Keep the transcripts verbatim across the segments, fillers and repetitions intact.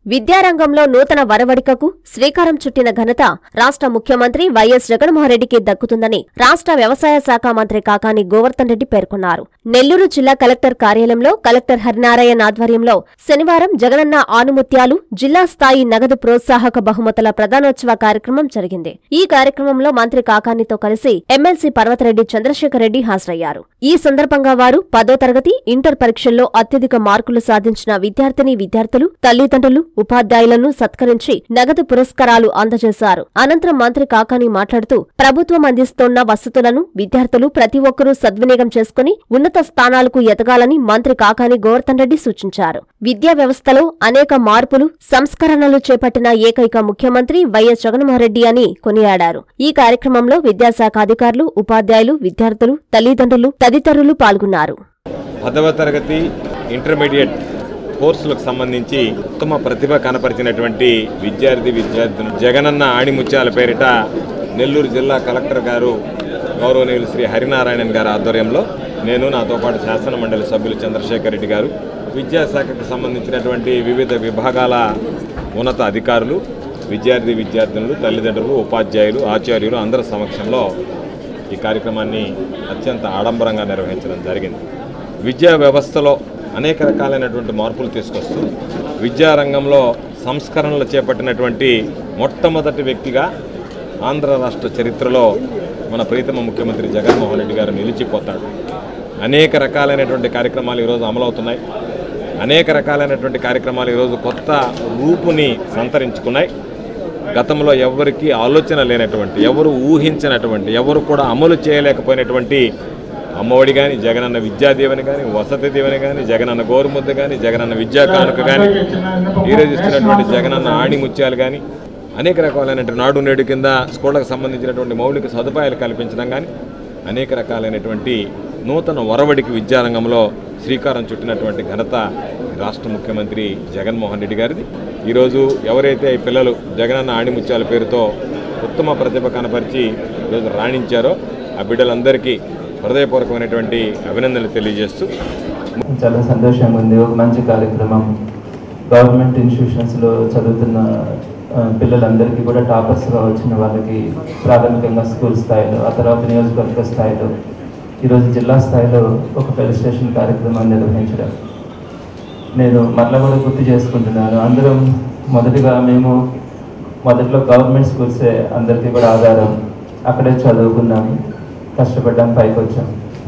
విద్యారంగంలో నూతన వరవడికకు శ్రీకారం చుట్టిన ఘనత రాష్ట్ర ముఖ్యమంత్రి వైఎస్ జగన్మోహన్రెడ్డికి దక్కుతుందని రాష్ట్ర వ్యవసాయ శాఖ మంత్రి కాకాని గోవర్ధన్ రెడ్డి పేర్కొన్నారు. నెల్లూరు జిల్లా కలెక్టర్ కార్యాలయంలో కలెక్టర్ హరినారాయణ ఆధ్వర్యంలో శనివారం జగనన్న ఆనుముత్యాలు జిల్లా స్థాయి నగదు ప్రోత్సాహక బహుమతుల ప్రధానోత్సవ కార్యక్రమం జరిగింది. ఈ కార్యక్రమంలో మంత్రి కాకానితో కలిసి ఎమ్మెల్సీ పర్వతరెడ్డి చంద్రశేఖర్ రెడ్డి హాజరయ్యారు. ఈ సందర్భంగా వారు పదో తరగతి, ఇంటర్ పరీక్షల్లో అత్యధిక మార్కులు సాధించిన విద్యార్థిని విద్యార్థులు, తల్లిదండ్రులు, ఉపాధ్యాయులను సత్కరించి నగదు పురస్కారాలు అందజేశారు. అనంతరం మంత్రి కాకాని మాట్లాడుతూ ప్రభుత్వం అందిస్తోన్న వసతులను విద్యార్థులు ప్రతి ఒక్కరూ సద్వినియోగం చేసుకుని ఉన్నత స్థానాలకు ఎదగాలని మంత్రి కాకాని గోవర్ధన్ రెడ్డి సూచించారు. విద్యా వ్యవస్థలో అనేక మార్పులు, సంస్కరణలు చేపట్టిన ఏకైక ముఖ్యమంత్రి వైఎస్ జగన్మోహన్రెడ్డి అని కొనియాడారు. ఈ కార్యక్రమంలో విద్యాశాఖ అధికారులు, ఉపాధ్యాయులు, విద్యార్థులు, తల్లిదండ్రులు తదితరులు పాల్గొన్నారు. పదవ తరగతి ఇంటర్మీడియట్ కోర్సులకు సంబంధించి ఉత్తమ ప్రతిభ కనపరిచినటువంటి విద్యార్థి విద్యార్థులు జగనన్న ఆణిముత్యాల పేరిట నెల్లూరు జిల్లా కలెక్టర్ గారు గౌరవనీయులు శ్రీ హరినారాయణన్ గారి ఆధ్వర్యంలో నేను, నాతో పాటు శాసన మండలి సభ్యులు చంద్రశేఖర్ రెడ్డి గారు, విద్యాశాఖకు సంబంధించినటువంటి వివిధ విభాగాల ఉన్నత అధికారులు, విద్యార్థి విద్యార్థినులు, తల్లిదండ్రులు, ఉపాధ్యాయులు, ఆచార్యులు అందరి సమక్షంలో ఈ కార్యక్రమాన్ని అత్యంత ఆడంబరంగా నిర్వహించడం జరిగింది. విద్యా వ్యవస్థలో అనేక రకాలైనటువంటి మార్పులు తీసుకొస్తూ విద్యారంగంలో సంస్కరణలు చేపట్టినటువంటి మొట్టమొదటి వ్యక్తిగా ఆంధ్ర రాష్ట్ర చరిత్రలో మన ప్రీతమ ముఖ్యమంత్రి జగన్మోహన్ రెడ్డి గారు నిలిచిపోతాడు. అనేక రకాలైనటువంటి కార్యక్రమాలు ఈరోజు అమలవుతున్నాయి. అనేక రకాలైనటువంటి కార్యక్రమాలు ఈరోజు కొత్త రూపుని సంతరించుకున్నాయి. గతంలో ఎవరికి ఆలోచన లేనటువంటి, ఎవరు ఊహించినటువంటి, ఎవరు కూడా అమలు చేయలేకపోయినటువంటి అమ్మఒడి కానీ, జగనన్న విద్యాదీవెని కానీ, వసతి దీవెని కానీ, జగనన్న గోరుముద్ద కానీ, జగనన్న విద్యా కానుక కానీ, ఈరోజు ఇస్తున్నటువంటి జగనన్న ఆణిముత్యాలు కానీ, అనేక రకాలైనటువంటి నాడు నేడు కింద స్కూళ్లకు సంబంధించినటువంటి మౌలిక సదుపాయాలు కల్పించడం కానీ, అనేక రకాలైనటువంటి నూతన వరవడికి విద్యారంగంలో శ్రీకారం చుట్టినటువంటి ఘనత రాష్ట్ర ముఖ్యమంత్రి జగన్మోహన్ రెడ్డి గారిది. ఈరోజు ఎవరైతే ఈ పిల్లలు జగనన్న ఆణిముత్యాల పేరుతో ఉత్తమ ప్రతిభ కనపరిచి ఈరోజు రాణించారో ఆ బిడ్డలందరికీ హృదయపూర్వకమైనటువంటి అభినందనలు తెలియజేస్తూ చాలా సంతోషంగా ఉంది. ఒక మంచి కార్యక్రమం. గవర్నమెంట్ ఇన్స్టిట్యూషన్స్లో చదువుతున్న పిల్లలందరికీ కూడా టాపర్స్గా వచ్చిన వాళ్ళకి ప్రాథమికంగా స్కూల్ స్థాయిలో, ఆ తర్వాత నియోజకవర్గ స్థాయిలో, ఈరోజు జిల్లా స్థాయిలో ఒక ఫెలిసిటేషన్ కార్యక్రమాన్ని నిర్వహించడం నేను మరలా కూడా గుర్తు చేసుకుంటున్నాను. అందరం మొదటిగా మేము మొదట్లో గవర్నమెంట్ స్కూల్సే అందరికీ కూడా ఆధారం. అక్కడే చదువుకున్నాము, కష్టపడ్డాం, పైకి వచ్చాం.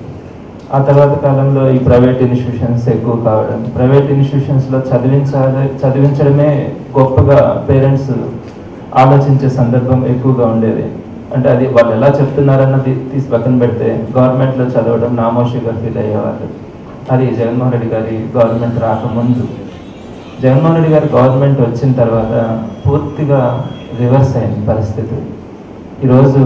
ఆ తర్వాత కాలంలో ఈ ప్రైవేట్ ఇన్స్టిట్యూషన్స్ ఎక్కువ కావడం, ప్రైవేట్ ఇన్స్టిట్యూషన్స్లో చదివించాలి చదివించడమే గొప్పగా పేరెంట్స్ ఆలోచించే సందర్భం ఎక్కువగా ఉండేది. అంటే అది వాళ్ళు ఎలా చెప్తున్నారన్నది తీసి పక్కన పెడితే గవర్నమెంట్లో చదవడం నామోషిగా ఫీల్ అయ్యేవాళ్ళు. అది జగన్మోహన్ రెడ్డి గారి గవర్నమెంట్ రాకముందు. జగన్మోహన్ రెడ్డి గారి గవర్నమెంట్ వచ్చిన తర్వాత పూర్తిగా రివర్స్ అయింది పరిస్థితి. ఈరోజు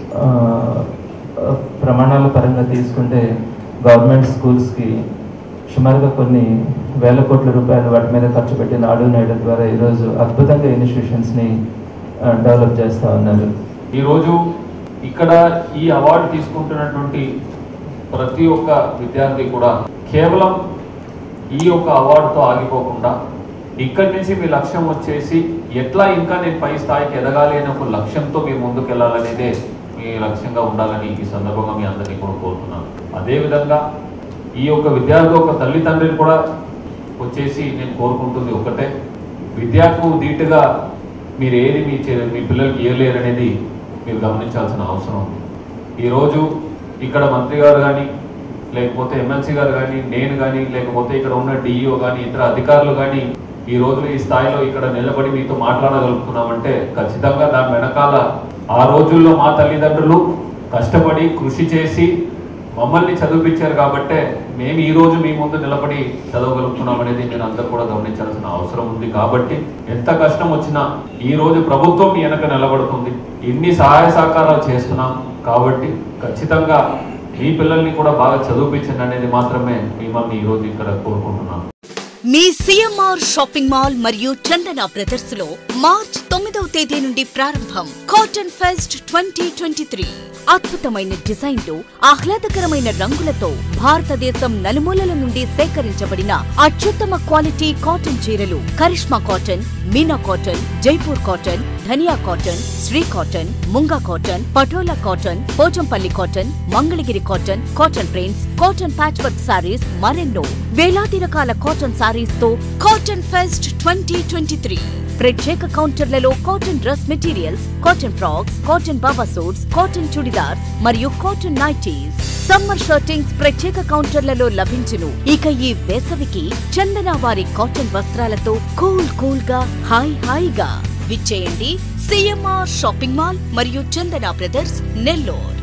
ప్రమాణాల పరంగా తీసుకుంటే గవర్నమెంట్ స్కూల్స్కి సుమారుగా కొన్ని వేల కోట్ల రూపాయలు వాటి మీద ఖర్చు పెట్టి నాడు నేడు ద్వారా ఈరోజు అద్భుతంగా ఇన్స్టిట్యూషన్స్ని డెవలప్ చేస్తూ ఉన్నారు. ఈరోజు ఇక్కడ ఈ అవార్డు తీసుకుంటున్నటువంటి ప్రతి ఒక్క విద్యార్థి కూడా కేవలం ఈ యొక్క అవార్డుతో ఆగిపోకుండా ఇక్కడి నుంచి మీ లక్ష్యం వచ్చేసి ఎట్లా ఇంకా నేను పై స్థాయికి ఎదగాలి అనే ఒక లక్ష్యంతో మీరు ముందుకెళ్లాలనేదే మీ లక్ష్యంగా ఉండాలని ఈ సందర్భంగా మీ అందరినీ కూడా కోరుతున్నాను. అదేవిధంగా ఈ యొక్క విద్యార్థి ఒక తల్లిదండ్రులు కూడా వచ్చేసి నేను కోరుకుంటుంది ఒకటే, విద్యకు ధీటుగా మీరు ఏది మీ మీ పిల్లలకి ఇవ్వలేరు అనేది మీరు గమనించాల్సిన అవసరం ఉంది. ఈరోజు ఇక్కడ మంత్రి గారు కానీ, లేకపోతే ఎమ్మెల్సీ గారు కానీ, నేను కానీ, లేకపోతే ఇక్కడ ఉన్న డిఈఓ కానీ, ఇతర అధికారులు కానీ ఈ రోజు ఈ స్థాయిలో ఇక్కడ నిలబడి మీతో మాట్లాడగలుగుతున్నామంటే ఖచ్చితంగా దాని వెనకాల ఆ రోజుల్లో మా తల్లిదండ్రులు కష్టపడి కృషి చేసి మమ్మల్ని చదివించారు కాబట్టే మేము ఈ రోజు మీ ముందు నిలబడి చదవగలుగుతున్నాం అనేది మీరు అందరూ కూడా గమనించాల్సిన అవసరం ఉంది. కాబట్టి ఎంత కష్టం వచ్చినా ఈ రోజు ప్రభుత్వం మీ వెనక నిలబడుతుంది. ఇన్ని సహాయ సహకారాలు చేస్తున్నాం కాబట్టి ఖచ్చితంగా మీ పిల్లల్ని కూడా బాగా చదివించండి అనేది మాత్రమే మిమ్మల్ని ఈ రోజు ఇక్కడ కోరుకుంటున్నాను. మీ సిఎంఆర్ షాపింగ్ మాల్ మరియు చందన బ్రదర్స్ లో మార్చ్ తొమ్మిదో పదవ తేదీ నుండి ప్రారంభం. Cotton fest twenty twenty three అద్భుతమైన డిజైన్లు, ఆహ్లాదకరమైన రంగులతో భారతదేశం నలుమూలల నుండి సేకరించబడిన అత్యుత్తమ క్వాలిటీ కాటన్ చీరలు. Karishma cotton, Meena cotton, Jaipur cotton, Dhaniya cotton, Shri cotton, Munga cotton, Patola cotton, Pochampalli cotton, Mangalagiri cotton, cotton prints, cotton patch work saris, మరెన్నో వేలాది రకాల కాటన్ సారీస్ తో cotton fest twenty twenty three. ప్రత్యేక కౌంటర్లలో cotton dress materials, cotton frocks, cotton baba suits, cotton churidars మరియు కాటన్ నైటీస్. సమ్మర్ షర్టింగ్స్ ప్రత్యేక కౌంటర్లలో లభించును. ఇక ఈ వేసవికి చందన వారి కాటన్ వస్త్రాలతో కూల్ కూల్ గా హాయ్ హాయిగా విచ్చేయండి. సిఎంఆర్ షాపింగ్ మాల్ మరియు చందన బ్రదర్స్, నెల్లూరు.